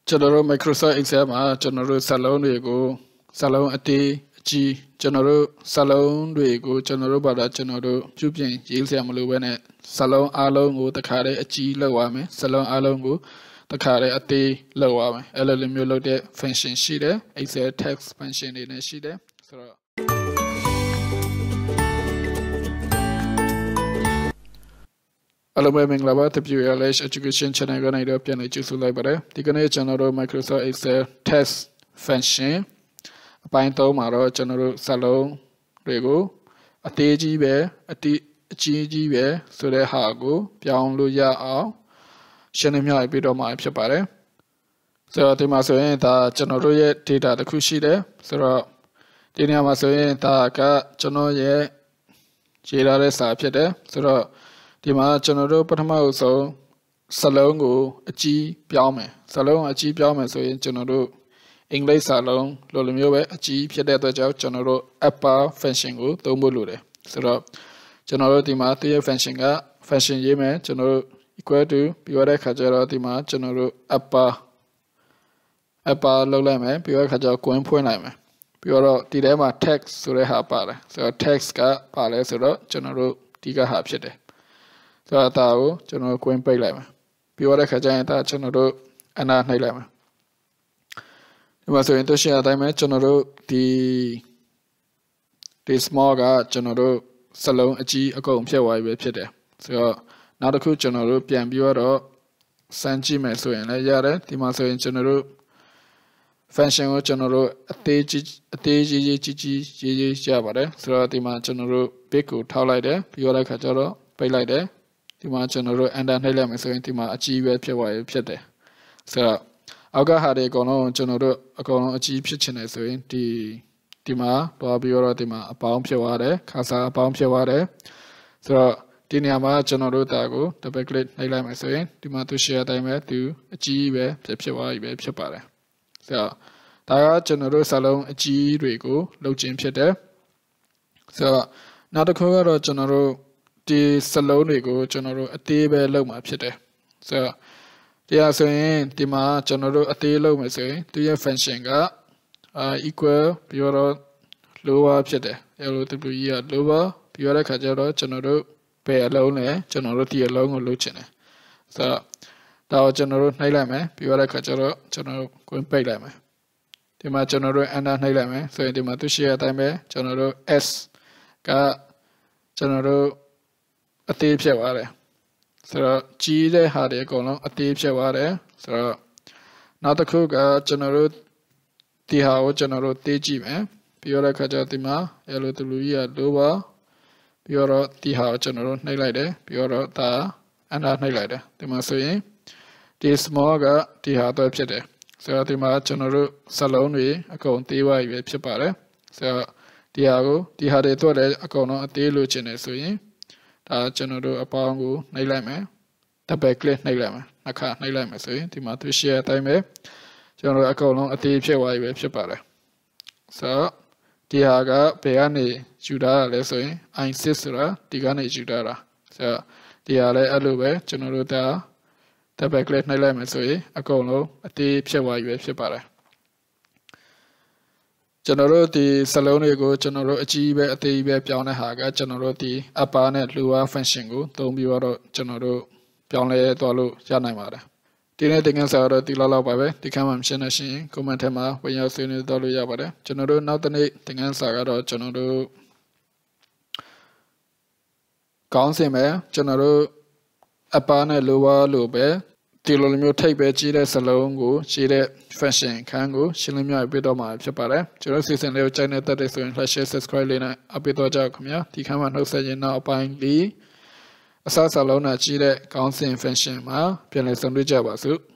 General Microsoft Excel မှာကျွန်တော်တို့စာလုံးတွေကိုစာလုံးအသေးအကြီးကျွန်တော်တို့စာလုံးတွေကိုကျွန်တော်တို့ဘာသာကျွန်တော်တို့ပြုပြင်ရေးစရာမလိုဘဲနဲ့စာလုံးအားလုံးကိုတခါတည်းအကြီးလောက်ရမယ်စာလုံးအားလုံးကိုတခါတည်းအသေးလောက်ရမယ်အဲ့လိုမျိုးလုပ်တဲ့ function ရှိတယ် Excel text function တွေနဲ့ရှိတယ်ဆိုတော့Hello, my name is WLH Education Channel ကနေတော့ပြန်လည်ကြိုဆိုလိုက်ပါတယ်ဒီကနေ့ကျွန်တော်တို့ Microsoft Excel Test Function အပိုင်း3မှာတော့ကျွန်တော်တို့စာလုံးတွေကိုအသေးကြီးပဲအကြီးကြီးပဲဆိုတဲ့ဟာကိုပြောင်းလို့ရအောင်ရှင်းလင်းပြပေးတော့မှာဖြစ်ပါတယ်ဆိုတော့ဒီမှာဆိုရင်ဒါကျွန်တော်တို့ရဲ့ data တစ်ခုရှိတယ်ဆိုတော့ဒီနေရာမှာဆိုရင်ဒါကကျွန်တော်ရဲ့ရေးထားတဲ့စာဖြစ်တယ်ဆိုတော့ဒီမှာကျွန်တော်တို့ပထမဆုံးစာလုံးကိုအကြီးပြောင်းမယ်စာလုံးအကြီးပြောင်းမယ်ဆိုရင်ကျွန်တော်တို့အင်္ဂလိပ်စာလုံးလိုလိုမျိုးပဲအကြီးဖြစ်တဲ့အတွက်ကြောင့်ကျွန်တော်တို့ upper function ကိုသုံးဖို့လိုတယ်ဆိုတော့ကျွန်တော်တို့ဒီမှာသူရဲ့ function က function ရေးမယ်ကျွန်တော်တို့ equal to ပြီးရတဲ့ခါကျတော့ဒီမှာကျွန်တော်တို့ upper လောက်လိုက်မယ်ပြီးရတဲ့ခါကျတော့ coin ဖွင့်လိုက်မယ်ပြီးတော့ဒီထဲမှာ text ဆိုတဲ့ဟာပါတယ်ဆိုတော့ text ကပါလဲဆိုတော့ကျွန်တော်တို့ဒီကဟာဖြစ်တယ်ဆိုတော့ဒါကိုကျွန်တော်ကွင်းပိတ်လိုက်မယ်ပြီးတော့ခါကျရင်ဒါကျွန်တော်တို့အနာနှိပ်လိုက်မယ်ဒီမှာဆိုရင်တို့ရှင်းအတိုင်းပဲကျွန်တော်တို့ဒီ small ကကျွန်တော်တို့စလုံးအကြီးအကုန်ဖြတ်သွားပြီဖြစ်တယ်ဆိုတော့နောက်တစ်ခုကျွန်တော်တို့ပြန်ပြီးတော့စမ်းကြည့်မယ်ဆိုရင်လည်းရတယ်ဒီမှာဆိုရင်ကျွန်တော်တို့ function ကိုကျွန်တော်တို့အသေးကြီးရပါတယ်ဆိုတော့ဒီမှာကျွန်တော်တို့ big ကိုထောက်လိုက်တယ်ပြီးတော့ခါကျတော့ပိတ်လိုက်တယ်ဒီမှာကျွန်တော်တို့ enter နှိပ်လိုက်မယ်ဆိုရင်ဒီမှာအကြီးပဲဖြစ်သွားရဖြစ်တယ်ဆိုတော့အောက်ကဟာတွေအကုန်လုံးကျွန်တော်တို့အကုန်လုံးအကြီးဖြစ်ချင်တယ်ဆိုရင်ဒီမှာတော့ပြီးတော့ဒီမှာအပေါင်းဖြစ်သွားတယ်ခါစားအပေါင်းဖြစ်သွားတယ်ဆိုတော့ဒီနေရာမှာကျွန်တော်တို့ဒါကို double click နှိပ်လိုက်မယ်ဆိုရင်ဒီမှာသူ share တိုင်းပဲသူအကြီးပဲဖြစ်သွားပြီပဲဖြစ်ပါတယ်ဆိုတော့ဒါကကျွန်တော်တို့စာလုံးအကြီးတွေကိုလုပ်ခြင်းဖြစ်တယ်ဆိုတော့နောက်တစ်ခုကတော့ကျွန်တော်တို့ဒီစလုံးတွေကိုကျွန်တော်တို့အသေးပဲလုပ်မှာဖြစ်တယ်ဆိုတော့တရားဆိုရင်ဒီမှာကျွန်တော်တို့အသေးလုပ်မယ်ဆိုရင်သူရဲ့ function ကequal ပြီးတော့ lower ဖြစ်တယ် LOW က lower ပြီးတော့ခါကျတော့ကျွန်တော်တို့ဘယ်အလုံးလဲကျွန်တော်တို့ဒီအလုံးကိုလုပ်ချင်တယ်ဆိုတော့ဒါကိုကျွန်တော်တို့နှိပ်လိုက်မယ်ပြီးတော့ခါကျတော့ကျွန်တော်တို့ကွင်းပိတ်လိုက်မယ်ဒီမှာကျွန်တော်တို့ enter နှိပ်လိုက်မယ်ဆိုရင်ဒီမှာသူရှိတဲ့အတိုင်းပဲကျွန်တော်တို့ S ကကျွန်တော်တို့အသေးဖြစ်သွားတယ်ဆိုတော့ကြီးတဲ့ဟာတွေအကုန်လုံးအသေးဖြစ်သွားတယ်ဆိုတော့နောက်တစ်ခုကကျွန်တော်တို့ဒီဟာကိုကျွန်တော်တို့သေးကြည့်မယ်ပြီးတော့ခါကျဒီမှာ LOW က lower ပြီးတော့ဒီဟာကိုကျွန်တော်တို့နှိပ်လိုက်တယ်ပြီးတော့ဒါ enter နှိပ်လိုက်တယ်ဒီမှာဆိုရင်ဒီ small ကဒီဟာတော့ဖြစ်တယ်ဆိုတော့ဒီမှာကျွန်တော်တို့စလုံးတွေအကုန်သေးသွားပြီဖြစ်ပါတယ်ဆိုတော့ဒီဟာတွေတော့လည်းအကုန်လုံးအသေးလို့ချင်တယ်ဆိုရင်ဒါကျွန်တော်တို့အပေါင်းကိုနှိပ်လိုက်မယ် double click နှိပ်လိုက်မယ်နှစ်ခါနှိပ်လိုက်မယ်ဆိုရင်ဒီမှာသူ share အတိုင်းပဲကျွန်တော်တို့အကုန်လုံးအသေးဖြစ်သွားပြီဖြစ်ပါတယ်ဆိုတော့ဒီဟာကဘယ်ကနေယူတာလဲဆိုရင် i6 ဆိုတာဒီကနေယူတာလားဆိုတော့ဒီဟာလည်းအဲ့လိုပဲကျွန်တော်တို့ဒါ double click နှိပ်လိုက်မယ်ဆိုရင်အကုန်လုံးအသေးဖြစ်သွားပြီဖြစ်ပါတယ်ကျွန်တော်တို့ဒီစလုံးတွေကိုကျွန်တော်တို့အကြီးပဲအသေးပဲပြောင်းတဲ့ဟာကကျွန်တော်တို့ဒီ upper နဲ့ lower function ကိုသုံးပြီးတော့ကျွန်တော်တို့ပြောင်းလဲသွားလို့ရနိုင်ပါတယ်ဒီနေ့သင်ခန်းစာတော့ဒီလောက်ပါပဲဒီခန်းမှာမရှင်းနေရှင် comment ထဲမှာဝင်ရောက်ဆွေးနွေးသွားလို့ရပါတယ်ကျွန်တော်တို့နောက်တစ်နေ့သင်ခန်းစာကတော့ကျွန်တော်တို့ကောင်းစင်ပဲကျွန်တော်တို့ upper နဲ့ lower လို့ပဲဒီလိုမျိုးထိပ်ပဲကြီးတဲ့စလုံးကိုကြီးတဲ့ function ခန်းကိုရှင်းလင်းပြပေးတော့မှာဖြစ်ပါတယ်ကျွန်တော်စီစဉ်လေးကိုကြိုက်နေတဲ့ဆိုရင် share subscribe လေးနဲ့အပိတော့ကြခင်ဗျာဒီခန်းမှာနှုတ်ဆက်ရင်နောက်အပိုင်းလေးအစစလုံးနဲ့ကြီးတဲ့ကောင်းစင် function မှာပြန်လည်ဆုံတွေ့ကြပါစို့